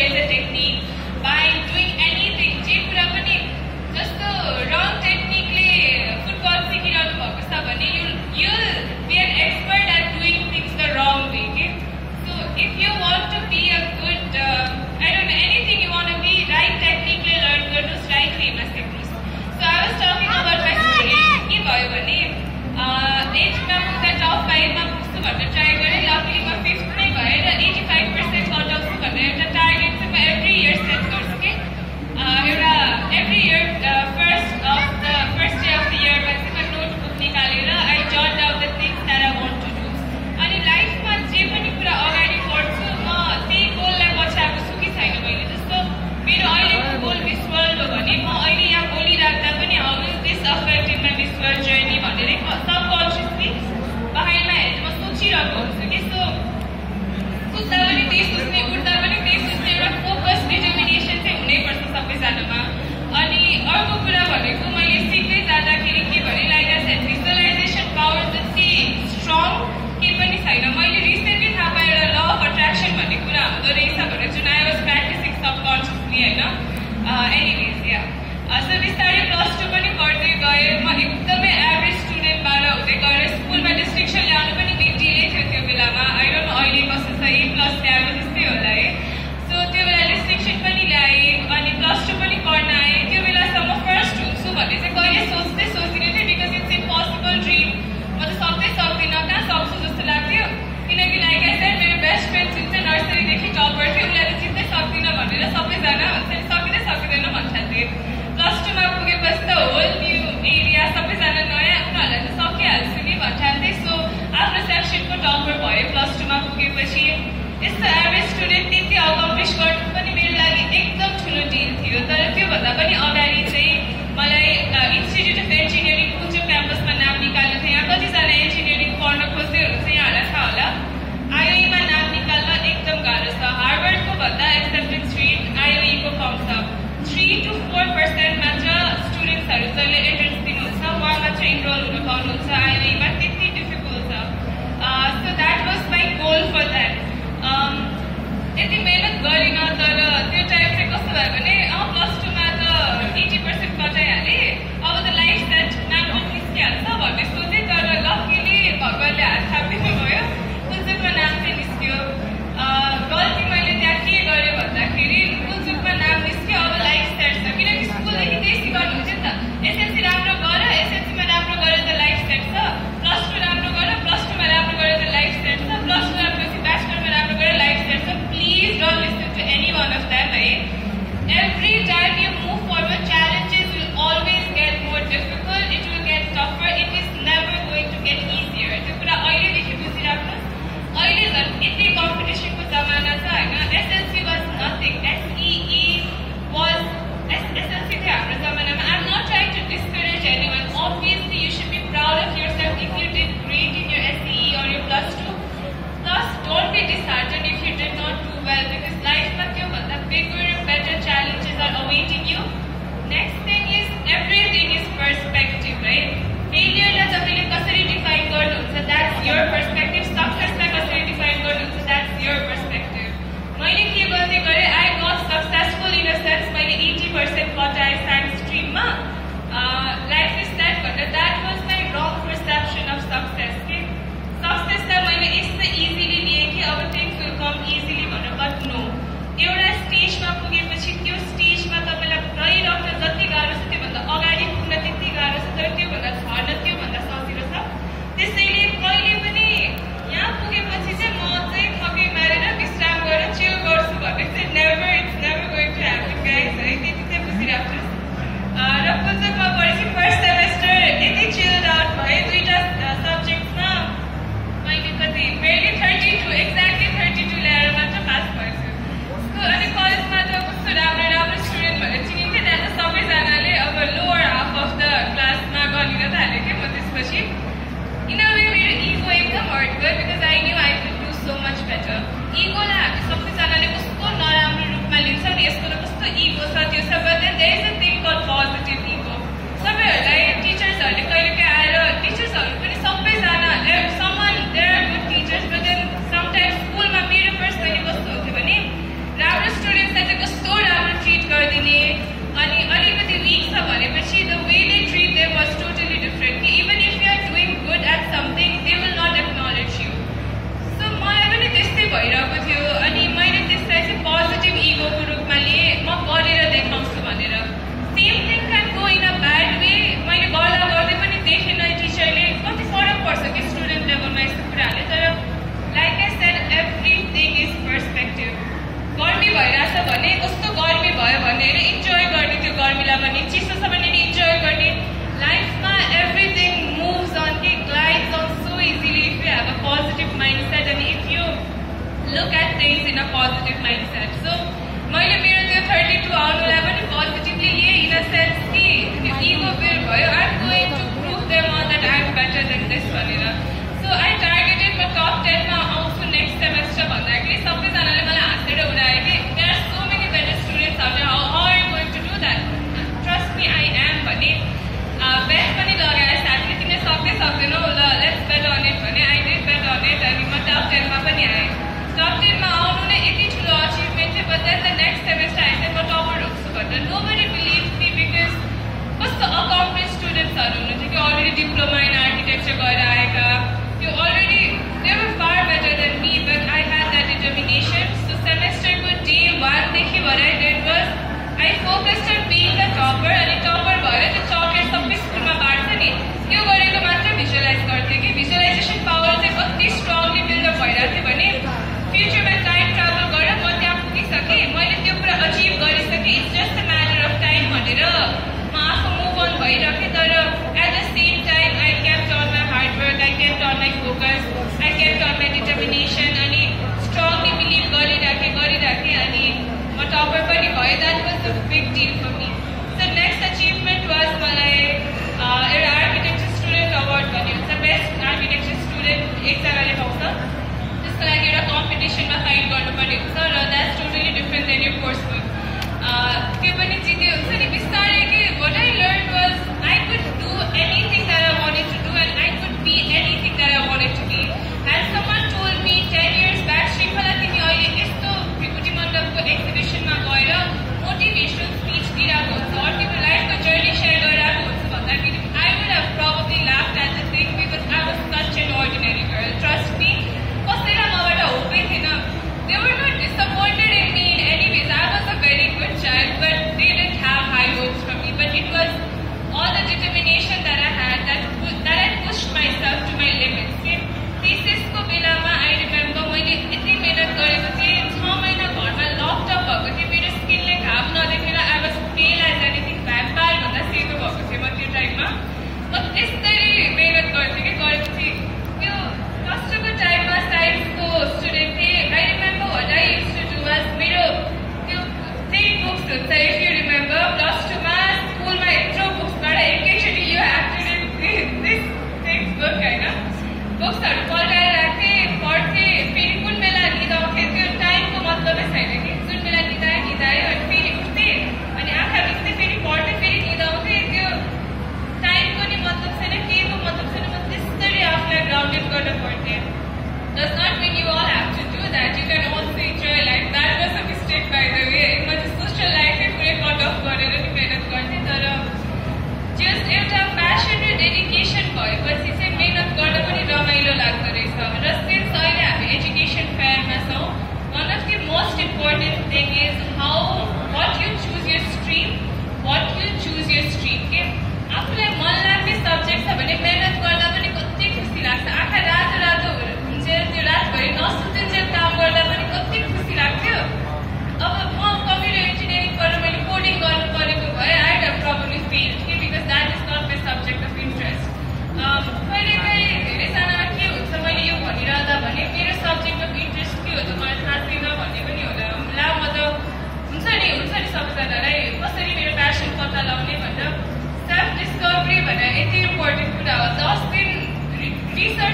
is a technique. By doing anything, जे कुरा पनि जस्तो wrong technique ले football सिकिरहनु भएको छ भने you'll be an expert at doing things the wrong way. Okay? So if you want to be a good, I don't know, anything you want to be, right technique ले learn गर्नुस्, right way मा सिक्नुस्. So I was talking about my story. के भयो भने 8 मा पुग्दा top 5 मा पुग्छु भनेर ट्राई गरेँ. Luckily म 5th मै भएँ र 85% cut आउँछु भनेर एउटा टार्गेट चाहिँ म every year set गर्छु के. Every year first day of the year मा चाहिँ म notebook निकालेर I jot down the things that I want to do. अनि लाइफमा जे पनि कुरा अगाडि बढ्छु म त्यही गोललाई पछ्याएको छु कि छैन मैले. जस्तो मेरो अहिलेको गोल मिस वर्ल्ड हो भने म अहिले यहाँ बोलिराख्दा पनि how will this affect in my Miss World journey भनेर सबकन्सियसली बाहिरमा हेरेर म सोचिरहेको हुन्छु कि. सो सुत्दा पनि त्यही सोच्ने, उठ्दा पनि त्यही सोच्ने, एउटा फोकस डिटर्मिनेसन चाहिँ हुनैपर्छ सबैजनामा. अनि अर्को कुरा भनेको मैले सिक्दै जाँदाखेरि के भने like I said visualisation power जति स्ट्रङ के पनि छैन. मैले रिसेन्टली थाहा पाएँ एउटा ल अफ अट्र्याक्सन भन्ने कुरा हुँदो रहेछ भनेर जुन आई वाज प्र्याक्टिसिङ सबकन्सियसली होइन. एनिवेज या सो बिस्तारै +2 पनि पढ्दै गएँ. म एकदमै एभरेज स्टुडेन्टबाट हुँदै गएर स्कुलमा डिस्ट्रिक्सन ल्याउनु पनि बिग डिलै थियो त्यो बेलामा. आई डोन्ट नो अहिले कस्तो छ, A+ ल्याएको जस्तै होला है. सो त्यो बेला डिस्ट्रिक्सन पनि ल्याएँ अनि +2 पनि पढ्न आएँ. त्यो बेलासम्म फर्स्ट हुन्छु भन्ने चाहिँ कहिले सोच्दिनँ थिएँ बिकज इट्स इम्पोसिबल ड्रिम. म त सक्दिनँ, कहाँ सक्छु जस्तो लाग्थ्यो. किनकि लाइक आई सेड मेरो बेस्ट फ्रेन्ड जुन चाहिँ नर्सरीदेखि टपर थियो उसलाई त जित्दै सक्दिनँ भनेर सबैजना हुन्छ सकिँदैन भन्छन्. +2 मा पुगेपछि त होल न्यू एरिया सबैजना नयाँ, उनीहरूलाई त सकिहाल्छु नि भन्थे. सो आफ्नो सेक्सनको टपर भयो +2 मा पुगेपछि. यस्तो एभरेज स्टुडेन्ट त्यति अकम्प्लिस गर्नु पनि मेरो लागि एकदम ठुलो डिल थियो. तर त्योभन्दा पनि अगाडि चाहिँ मलाई इन्स्टिट्युट अफ इन्जिनियरिङ कुन चाहिँ क्याम्पसमा नाम निकाल्नु थियो. यहाँ कतिजना इन्जिनियरिङ पढ्न खोज्दै हुनुहुन्छ यहाँहरूलाई थाहा होला. आइओईमा नाम निकाल्न एकदम गाह्रो छ. हार्वर्डको भन्दा एक्सेप्टेन्स रेट आइओईको कम छ. 3 to 4% मात्र स्टुडेन्ट्सहरू जसले एन्ट्रेन्स दिनुहुन्छ उहाँ मात्र इनरोल हुन पाउनुहुन्छ. आइओईमा त्यति डिफिकल्ट छ. So that was my goal for that. त्यति मेहनत गरिनँ तर त्यो टाइम चाहिँ कस्तो भयो भने +2 मा त 80% कटाइहालेँ. अब त लाइफ सेट नाम पनि निस्किहाल्छ भन्ने सोचेँ. तर लकिली भगवान्ले हात थापिदिनु भयो. कुलचुकमा नाम चाहिँ निस्क्यो. गल्ती मैले त्यहाँ के गरेँ भन्दाखेरि कुलचुकमा नाम निस्क्यो. अब लाइफ सेट छ किनकि स्कुलदेखि त्यही सिकाउनु हुन्थ्यो नि त. एसएलसी राम्रो गर, एसएलसीमा राम्रो गरेर त लाइफ सेट छ. +2 राम्रो गर, +2 मा राम्रो गरेर त लाइफ सेट छ. +2 राम्रोपछि ब्याचलरमा राम्रो गरेर लाइफ सेट छ. Please don't listen to any one of them है. Every time you move forward, challenges will always get more difficult. It will get tougher. It is never going to get easier. त्यो कुरा अहिलेदेखि बुझिराख्नुहोस्. अहिले झन् यति कम्पिटिसनको जमाना छ होइन. SLC was nothing. SEE was SSLC थियो हाम्रो जमानामा. I'm not trying to discourage anyone. Obviously, you should be proud of yourself if you did great in your SEE or your +2. Plus, don't be disheartened if you did not do well because life ma त्योभन्दा bigger and better challenges are awaiting you. Next thing is everything is perspective, right? Failure लाई तपाईले कसरी define गर्नुहुन्छ that's your perspective. Success लाई कसरी define गर्नुहुन्छ that's your perspective. मैले के गर्दै गरे I got successful in a sense. मैले 80% कटाएँ साइन्स स्ट्रिममा. लाइफ इज सेट भनेर that was my wrong perception of success. सक्सेसलाई मैले यस्तो इजिली लिएँ कि अब थिङ्स विल कम इजिली भनेर. बट नो, एउटा स्टेजमा पुगेपछि त्यो स्टेजमा तपाईँलाई गइरहन जति गाह्रो छ त्योभन्दा अगाडि पुग्न त्यति गाह्रो छ. तर त्योभन्दा झर्न त्योभन्दा सजिलो छ. त्यसैले कहिले पनि यहाँ पुगेपछि चाहिँ म चाहिँ थकै मारेर विश्राम गरेर चिल गर्छु भन्ने चाहिँ it's never going to happen guys है. त्यति चाहिँ बुझिराख्नुहोस्. र कुलचुकमा पढेपछि फर्स्ट सेमेस्टर यति चिल्ड आउट भए. 2टा सब्जेक्ट्समा भयो भने होइन इन्जोय गर्ने त्यो गर्मीलाई पनि चिसो छ भने नि इन्जोय गर्ने लाइफमा एभ्रिथिङ मुभ्स अन कि glides on so easily if you have a positive mindset and if you look at things in a positive mindset so मैले मेरो त्यो 32 आउनुलाई पनि पोजिटिभली लिएँ इन अ सेन्स कि त्यो इगो बिल भयो I am going to prove them all that I am better than this भनेर so I targeted म टप 10 मा आउँछु नेक्स्ट सेमेस्टर भन्दाखेरि सबैजनाले मलाई हाँसेर उडायो कि there are so many better students out there how are you going to do that trust me I am भने बेट पनि लगाएँ साथी तिमीले सक्दैनौ ल लेट्स बेट अन इट भने I did bet on it अनि म टप 10 मा पनि आएँ टप 10 मा आउनु नै यति ठुलो अचिभमेन्ट थियो but then the next semester आएँ म टपर हुन्छु भनेर नोबडी बिलिभ्स मी बिकज कस्तो अकम्प्लिस स्टुडेन्ट्सहरू हुनुहुन्थ्यो कि अलरेडी डिप्लोमा इन आर्किटेक्चर गरेर आएका त्यो already they were far better than me but I had that determination so सेमेस्टरको डे 1 देखि what I did was I focused on being the topper अनि टपर भएर त्यो चकलेट सबै स्कुलमा बाँड्छ नि त्यो गरेको मात्र भिजुअलाइज गर्थेँ कि भिजुअलाइजेसन पावर चाहिँ कति स्ट्रङली बिल्डअप भइरहेको थियो भने फ्युचरमा टाइम ट्राभल गरेर म त्यहाँ पुगिसकेँ मैले त्यो कुरा अचिभ गरिसकेँ it's just a matter of time भनेर म आफू मुभ अन भइरहेँ तर at the same time I kept on my hard work I kept on my focus I kept on my determination अनि स्ट्रङली बिलिभ गरिराखेँ अनि म टपर पनि भएँ that was a big deal for me so next achievement was मलाई एउटा architecture student award भन्ने हुन्छ बेस्ट आर्किटेक्चर स्टुडेन्ट एकजनाले पाउँछ त्यसको लागि एउटा कम्पिटिसनमा फाइट गर्नुपर्ने हुन्छ र द्याट्स टोटली डिफ्रेन्ट देन यो कोर्स बुक त्यो पनि जिते हुन्छ नि बिस्तारै कि what I learned was I could do anything that I wanted to do and I could be anything that I wanted to be. And someone told me 10 years back, Shrinkhala, तिमी अहिले यस्तो bhrikuti mandapको एक्जिबिसनमा गएर motivational speech दिइरहेको हुन्छ अरू तिम्रो लाइफको journey share गरिरहेको हुन्छ भन्दाखेरि I would have probably laughed at the thing because I was such an ordinary girl. Trust me, कसैलाई मबाट होपै थिएन. They were not disappointed in me in any ways. I was a very good child, but they didn't have high hopes for me. But it was all the determination that I had that I pushed myself to my limits. Thesis को बेलामा I remember मैले यति मेहनत गरेको थिएँ 6 महिना घरमा lock-up भएको थिएँ मेरो स्किनले घाम नदेखेर I was pale as anything vampire भन्दा सेतो भएको थिएँ म त्यो टाइममा म त्यस्तरी मेहनत गर्थेँ कि गरेपछि त्यो फर्स्टको टाइममा साइन्सको स्टुडेन्ट थिएँ I remember what I used to do was मेरो त्यो त्यही बुक्स हुन्छ if you remember +2 मा स्कुलमा यत्रो बुक्सबाट एकैचोटि you have to read this textbook हैन बुक्सहरू पल्टाएर राख्थेँ पढ्थेँ फेरि कुन बेला निद आउँथेँ त्यो टाइमको मतलबै छैन कि जुन बेला निदायो अनि फेरि उठ्थेँ अनि आँखा बिच्दै फेरि पढ्थेँ फेरि निद आउँथेँ त्यो टाइमको नि मतलब छैन केहीको मतलब छैन म त्यस्तरी आफूलाई ग्राउन्डेड गर्न पर्थेँ does not mean you all have to do that you can also enjoy life that was a mistake by the way म चाहिँ सोसल लाइफै पुरै कट अफ गरेर नि मेहनत गर्थेँ तर जस्ट एउटा प्यासन र डेडिकेसन भएपछि चाहिँ मेहनत गर्न पनि रमाइलो लाग्दो रहेछ र सिन्स अहिले हामी एजुकेसन फेयरमा छौँ one of the most important thing is how what you choose your stream के आफूलाई मन लाग्ने सब्जेक्ट छ भने मेहनत गर्दा पनि कति खुसी लाग्छ आँखा रातो हुन्छ त्यो रातभरि नसुतिन्जेल काम गर्दा पनि कति खुसी लाग्थ्यो अब म कम्प्युटर इन्जिनियरिङ गरेर मैले कोडिङ गर्नु परेको भए I would have probably failed कि because that is not my subject of interest कहिलेकाहीँ धेरैजना के हुन्छ मैले यो भनिरहँदा भने मेरो सब्जेक्ट अफ इन्ट्रेस्ट के हो त मलाई थाहा छैन भन्ने पनि होला ला म त हुन्छ नि सबैजनालाई कसरी मेरो प्यासन पत्ता लगाउने भनेर सेल्फ डिस्कभरी भनेर यति इम्पोर्टेन्ट कुरा हो 10 दिन रिसर्च